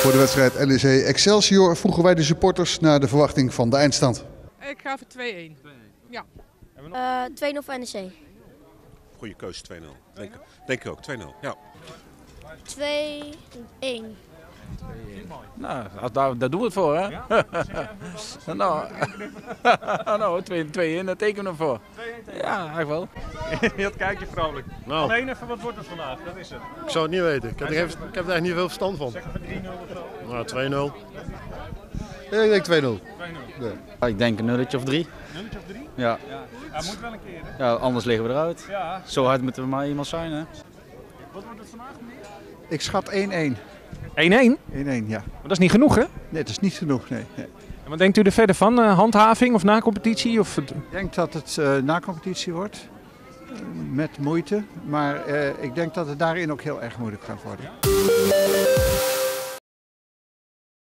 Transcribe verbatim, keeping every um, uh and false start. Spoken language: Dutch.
Voor de wedstrijd N E C Excelsior vroegen wij de supporters naar de verwachting van de eindstand. Ik ga voor twee-één. Ja. Uh, twee nul voor N E C. Goeie keuze, twee nul. Denk, denk ik ook, twee nul. Ja. twee-één. Nou, daar, daar doen we het voor, hè? Ja? nou, nou twee in, daar tekenen we voor. Ja, eigenlijk wel. Heel kijkje vrolijk. Nou. Alleen even, wat wordt het vandaag? Dat is het. Ik zou het niet weten. Ik heb, er, even, ik heb er echt niet veel verstand van. Zeg even drie nul of zo. Nou, twee nul. Ja, ik denk twee nul. twee nul. Ja. Ik denk een nulletje of drie. Nulletje of drie? Ja. Ja. Hij moet wel een keer, hè? Ja, anders liggen we eruit. Ja. Zo hard moeten we maar iemand zijn, hè? Wat wordt het vandaag, meneer? Ik schat één-één. één-één? één-één, ja. Maar dat is niet genoeg, hè? Nee, dat is niet genoeg, nee. nee. En wat denkt u er verder van? Uh, handhaving of na-competitie? Of... Ik denk dat het uh, na-competitie wordt. Uh, met moeite. Maar uh, ik denk dat het daarin ook heel erg moeilijk gaat worden. Ja?